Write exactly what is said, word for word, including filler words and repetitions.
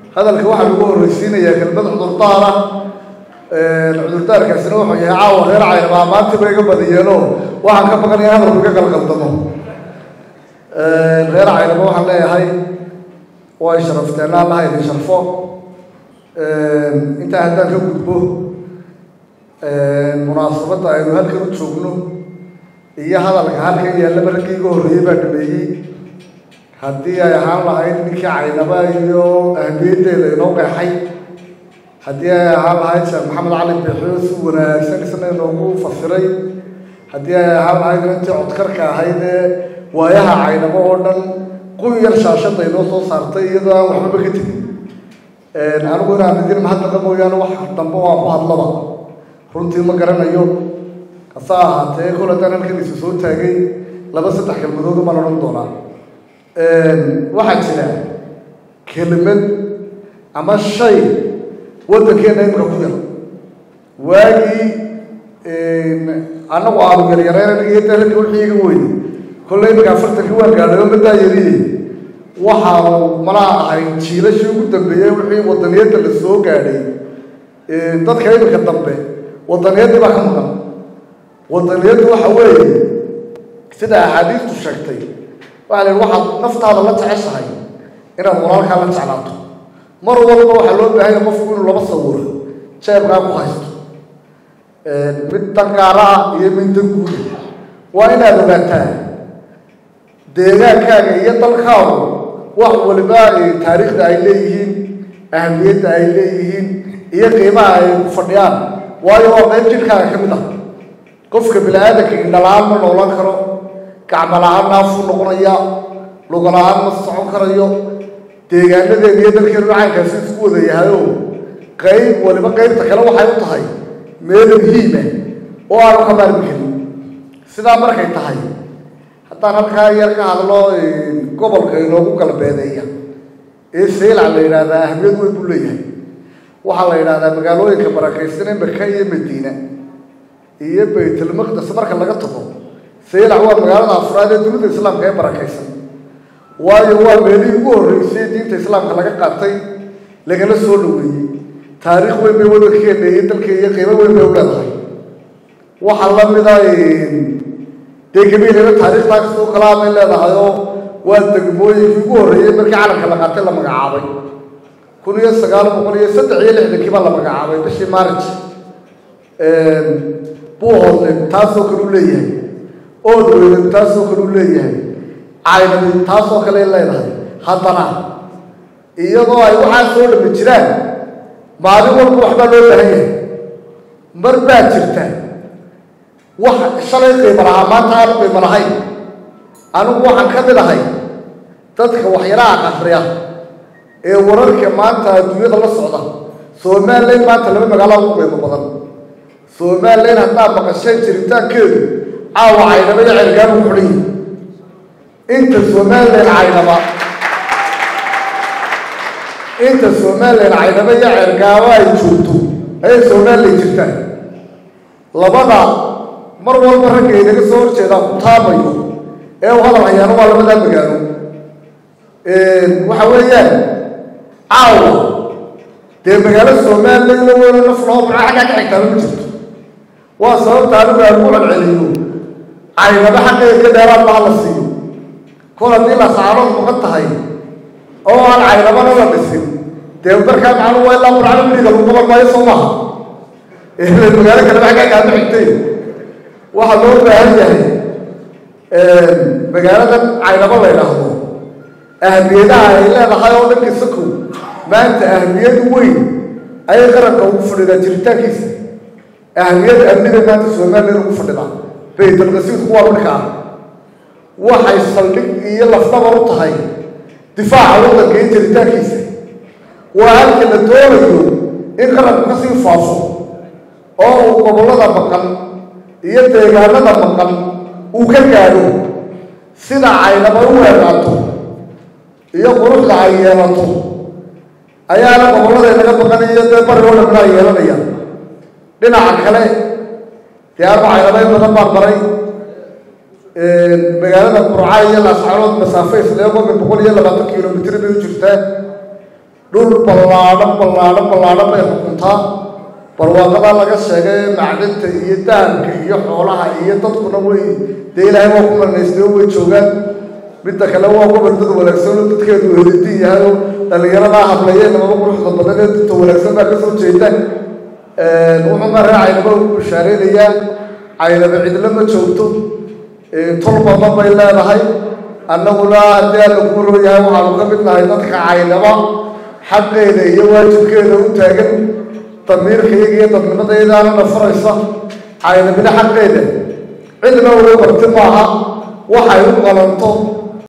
هذا الكواحد يقول رئيسين يا كلمة عذر طارة العذر طارة كسنوح يا عاو غير عين ما ما أنت بيجي بديانو واحد كم بقى هذا بيجي القلطمه غير عين ما واحد لا هاي ويشرفتنا الله هاي يشرفه أنت هذا كبوه مناسبة إنه هل كنت شغله إياه هذا الحال كي يلا بركي يقول ريبة تبيه هدي يا حال هاي نك عينبا يو أهبيت لنوقع حي هدي يا حال هاي محمد علي بحوث ونسني سنة نوقو فصري هدي يا حال هاي أنت عذكرك هاي وياها عينبا ورن قوي الشاشة ينوصل صارتي إذا وحنا بكتي أنا أقول أنا بدي المحل قبل ويانا واحد تنبوه واحد لبا runtii ma garanayo asaa ahaatee kol haddaan halkan isu soo taagay laba saddex kelmadooda baan odhan doonaa waxaa jira kelimad ama shay waddankeena imika ku yar waagii annagu aanu yaryareen iyo dalkii wixii iga weyne kolley imika afartankii waan gaadhayo madaa yariyey waxaanu malaa ahay jiilashii ugu dambeeyey wixii waddaniyadda la soo gaadhay dadka imika dambe وطنيات بقى كمان وطنيات وحوي كده أحاديث تشكتي وعلى الواحد نفط هذا لا تعيش هاي إن المرار كان لا تعلاته مرة والله حلول بهاي مفهوم ولا بصوره شايف قام خايست بالتقارع يمين تقول وين هذا بتاعي دينا كان يطلع خاو وهو اللي بقى تاريخ دايليهين أهمية دايليهين هي قيمة فرديان waayo waa qayb jirkaaga ka mid ah qofka bilaadanka indhalaan ma noolan karo gacmo la'aan naafu noqonaya lugo la'aan ma socon karayo deegaanadeena iyo dalkeenu caynkaasi isku wada yahayo qayb waliba qaybta kale waxay u tahay meel muhiim ah oo aanu ka maarmi karin sidaa markay tahay haddaan halkaa yar ka hadlo gobolka inoogu galbeedeeya ee seylac la yidhaahdaa ahmiyad weyn buu leeyahay waxaa la yidhaahdaa magaalooyinka barakaysan ee Maka iyo Madiina iyo Baytul Maqdis marka laga tago Seylac waa magaalada afraad ee dunida Islaamka ee barakaysan waayo waa meelihii ugu horreysay diinta Islaamka laga qaatay lagana soo dhaweeyey taariikh weyn bay waddankeena iyo dalkeena iyo qiimo weyn bay u leedahay waxaa la mid ah deegaamada taariikhda soo kala mid leedahay oo waa degmooyinkii ugu horreeyay markii caalamka la qaatay la magacaabay كل يوم سجال بقول يسد عيل إحنا كيف الله مقعبه بس مارج بوه تاسو كروليه أودو تاسو كروليه عين تاسو كله لا يراه حضنا إياه ضاع واحد صور بتشران بعدين ورك واحد لون هي مربع شرتان واحد شلون بمراه ما تعرف بمراه هاي أنا واحد كذا هاي تدخل وحيران أخريا ee wararka maanta adduunyada la socda Soomaaliland maanta laba magaalo ugu weyn badan Soomaaliland hadda maqashay jiritaankeedu caawa caynaba iyo cirgaab u xulay inta Soomaaliland caynaba inta Soomaaliland caynaba iyo cirgaab ay joogto ay Soomaaliland jirtaan labada mar walba ragga inaga soo horjeeda ku taamayo ee waxa la hayaan waa labada magaalo ee waxa weeyaan عاو ده مجال الصومال اللي هو نفسه معاه حاجة كحكتها من جد وصار تعرف يقول العليم عين بحق كده رب على الصيو كل دي الأسعار مقطعة أو على عين بنا ولا بسيم ده بركة معلومة ولا أمر على مني قبل قبل ما يصومها إيه المجال كده بحاجة كده حكتين واحد لون بهذه مجال ده عين بنا يلاحظه أهميتها إلا بحاول لك السكو ما أنت أهمية وين أي غرق وفرد جرتاكيس أهمية أمنية ما تسوى من وفرد بيت الغسيل هو بالكعب وحي يصلي يلا في طبعا رطهاي دفاع وضع كي جرتاكيس وهل كده دوري إن غرق غسيل فاصل أو قبل هذا مقام يدعي هذا مقام وكالكارو سنة عينة بروه يقعدوا يقولون لعيانته أيانا بقولنا إذا كان بقني يتبرر ولا بلا يلا نيا لنا عقله تعرف عيالنا مثلا بربري بقالنا برعاية الأسعار مسافة سلامة من بقول يلا بعطيك كيلومتر بيوجرته dhul ballaaran ballaaran ballaaran bay xukuntaa barwaaqada laga sheegay macdanta iyo dahabka iyo xoolaha iyo dadkuna way dee ilaahay waa ku manaystay way joogaan midda kale waa gobol dad wanaagsan oo dadkeedu helidin yahay oo dhalinyarada hablayeen ama quruxda badan ee dadka wanaagsan baa ka soo jeedaan wuxuu ma raacaynaba ugu bashaareynaya caynaba cidla ma joogto tol badan bay leedahay annaguna haddii alla ku rooyahay waxaanu ka mid nahay dadka caynaba xaqeeda iyo waajibkeeda u taagan damiirkayga iyo dadnimadaydaanana furaysa caynabina xaqeeda cidna uga barti maaha waxay u qalanto